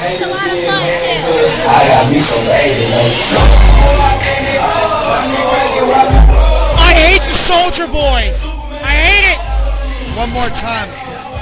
I hate the Soldier Boy. I hate it. One more time.